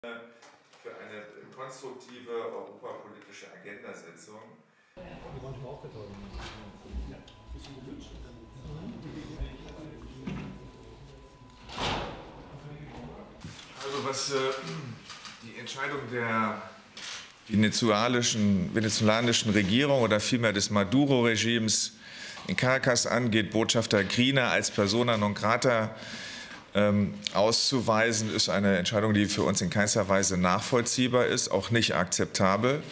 für eine konstruktive europapolitische Agendasetzung. Also was die Entscheidung der venezolanischen Regierung oder vielmehr des Maduro-Regimes in Caracas angeht, Botschafter Grina als persona non grata auszuweisen, ist eine Entscheidung, die für uns in keinster Weise nachvollziehbar ist, auch nicht akzeptabel.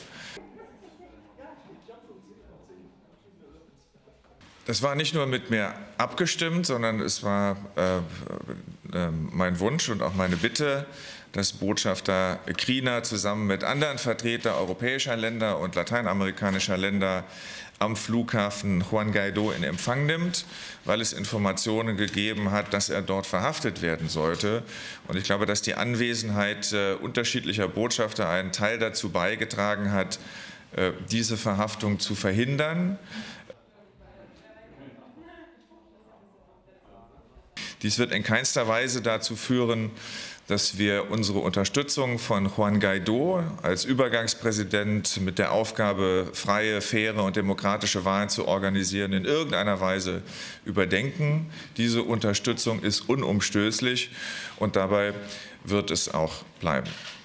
Das war nicht nur mit mir abgestimmt, sondern es war mein Wunsch und auch meine Bitte, dass Botschafter Grina zusammen mit anderen Vertretern europäischer Länder und lateinamerikanischer Länder am Flughafen Juan Guaidó in Empfang nimmt, weil es Informationen gegeben hat, dass er dort verhaftet werden sollte. Und ich glaube, dass die Anwesenheit unterschiedlicher Botschafter einen Teil dazu beigetragen hat, diese Verhaftung zu verhindern. Dies wird in keinster Weise dazu führen, dass wir unsere Unterstützung von Juan Guaidó als Übergangspräsident mit der Aufgabe, freie, faire und demokratische Wahlen zu organisieren, in irgendeiner Weise überdenken. Diese Unterstützung ist unumstößlich und dabei wird es auch bleiben.